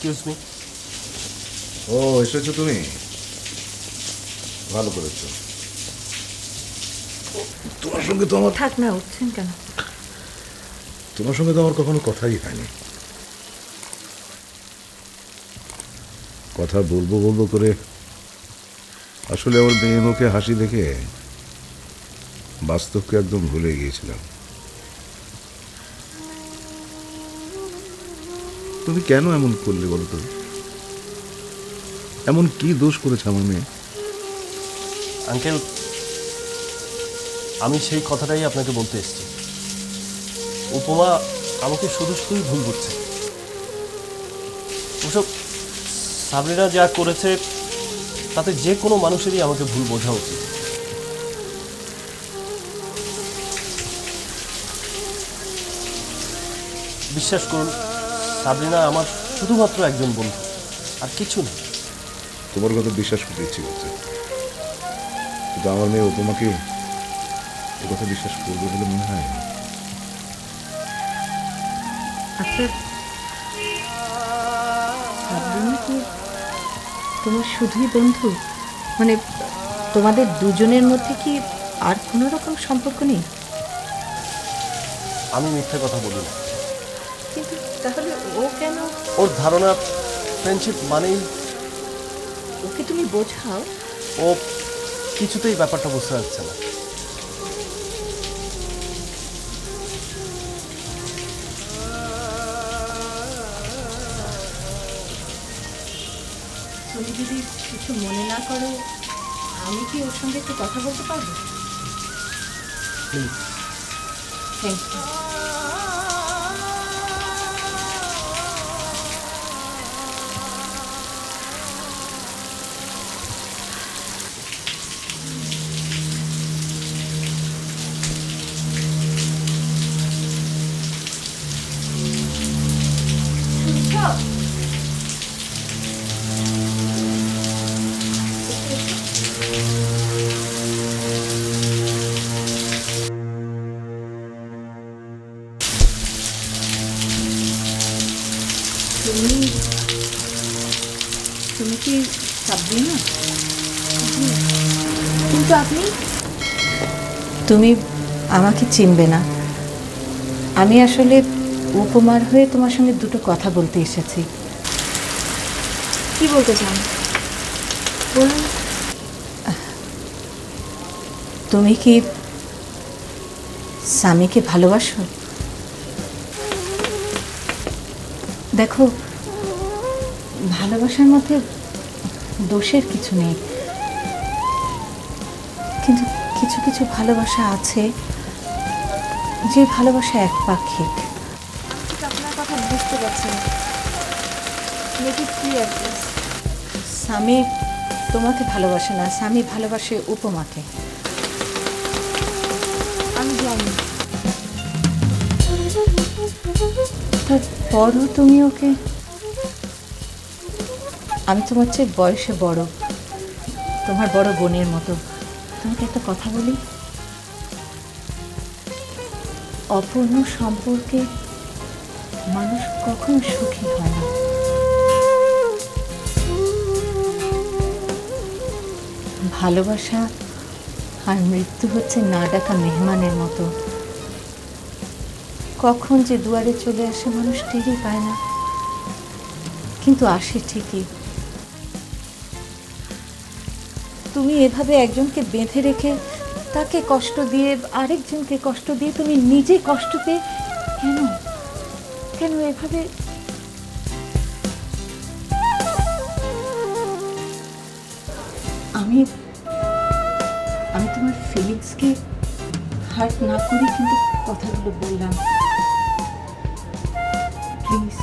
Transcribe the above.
Excuse me. ও এসেছো তুমি, ভালো করেছো। তোমার সঙ্গে তো আমার থাক না, উঠছেন কেন? তোমার সঙ্গে তো আমার কখনো কথাই হয়নি। কথা বলবো বলবো করে আসলে আমার মেয়ে মুখে হাসি দেখে বাস্তবকে একদম ভুলে গিয়েছিলাম। তুমি কেন এমন করলে বলো তো? এমন কি দোষ করেছে আমার মেয়ে? আঙ্কেল, আমি সেই কথাটাই আপনাকে বলতে এসেছি। উপমা আমাকে শুধু শুধুই ভুল বুঝছে। ওসব সাবরিনা যা করেছে তাতে যে কোনো মানুষেরই আমাকে ভুল বোঝা উচিত। বিশ্বাস করুন, সাবরিনা আমার শুধুমাত্র একজন বন্ধু, আর কিছু না। তোমার কথা বিশ্বাস করতে ইচ্ছে করছে, কিন্তু আমার মেয়ে উপমাকে এ কথা বিশ্বাস করবে বলে মনে হয় না। আচ্ছা, সাবরিনা কি তোমার শুধুই বন্ধু? মানে তোমাদের দুজনের মধ্যে কি আর কোনো রকম সম্পর্ক নেই? আমি মিথ্যে কথা বলি না। কিন্তু তাহলে ও কেন? ওর ধারণা ফ্রেন্ডশিপ মানেই। ওকে তুমি বোঝাও। ও কিছুতেই ব্যাপারটা বুঝতে পারছে না। তুমি যদি কিছু মনে না করো, আমি কি ওর সঙ্গে একটু কথা বলতে পারবো? প্লিজ। Thank you. তুমি কি সাবরিনা? কিন্তু তুমি আমাকে চিনবে না। আমি আসলে উপমার হয়ে তোমার সঙ্গে দুটো কথা বলতে এসেছি। কি বলতে চান বলুন। তুমি কি স্বামীকে ভালোবাসো? দেখো, ভালোবাসার মধ্যে দোষের কিছু নেই, কিন্তু কিছু কিছু ভালোবাসা আছে যে ভালোবাসা একপাক্ষিক। আপনার কথা বুঝতে পারছি না। Make it clear please. স্বামী তোমাকে ভালোবাসে না, স্বামী ভালোবাসে উপমাকে। আমি জানি। তারপরও তুমি ওকে। আমি তোমার চেয়ে বয়সে বড়, তোমার বড় বোনের মতো। তোমাকে একটা কথা বলি, অপূর্ণ সম্পর্কে মানুষ কখনো সুখী হয় না। ভালোবাসা আর মৃত্যু হচ্ছে না ডাকা মেহমানের মতো, কখন যে দুয়ারে চলে আসে মানুষ টেরই পায় না, কিন্তু আসে ঠিকই। তুমি এভাবে একজনকে বেঁধে রেখে তাকে কষ্ট দিয়ে আরেকজনকে কষ্ট দিয়ে তুমি নিজে কষ্ট পেয়ে কেন কেন এভাবে? আমি আমি তোমার ফিলিংসকে হার্ট না করে কিন্তু কথাগুলো বললাম। প্লিজ